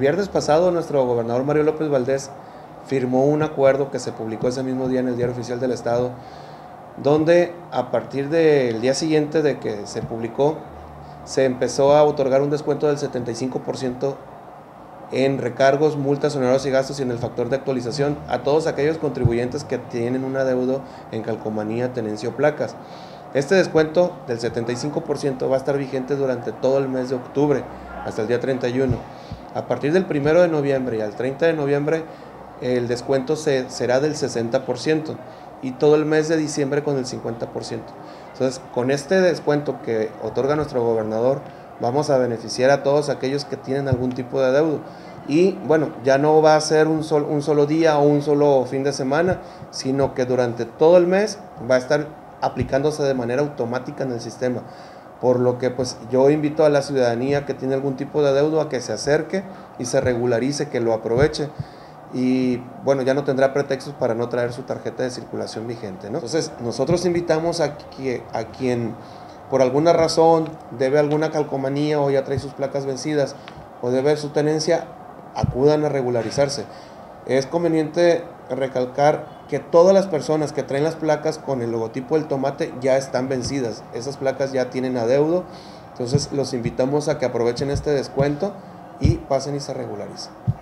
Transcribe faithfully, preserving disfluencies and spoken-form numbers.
viernes pasado nuestro gobernador Mario López Valdés firmó un acuerdo que se publicó ese mismo día en el Diario Oficial del Estado, donde a partir del día siguiente de que se publicó, se empezó a otorgar un descuento del setenta y cinco por ciento en recargos, multas, honorarios y gastos y en el factor de actualización a todos aquellos contribuyentes que tienen un adeudo en calcomanía, tenencia o placas. Este descuento del setenta y cinco por ciento va a estar vigente durante todo el mes de octubre, hasta el día treinta y uno. A partir del primero de noviembre y al treinta de noviembre, el descuento se, será del sesenta por ciento y todo el mes de diciembre con el cincuenta por ciento. Entonces, con este descuento que otorga nuestro gobernador, vamos a beneficiar a todos aquellos que tienen algún tipo de adeudo. Y bueno, ya no va a ser un, sol, un solo día o un solo fin de semana, sino que durante todo el mes va a estar aplicándose de manera automática en el sistema. Por lo que pues yo invito a la ciudadanía que tiene algún tipo de adeudo a que se acerque y se regularice, que lo aproveche. Y bueno, ya no tendrá pretextos para no traer su tarjeta de circulación vigente, ¿no? Entonces, nosotros invitamos a, que, a quien por alguna razón debe alguna calcomanía o ya trae sus placas vencidas o debe su tenencia, acudan a regularizarse. Es conveniente recalcar que todas las personas que traen las placas con el logotipo del tomate ya están vencidas. Esas placas ya tienen adeudo, entonces los invitamos a que aprovechen este descuento y pasen y se regularicen.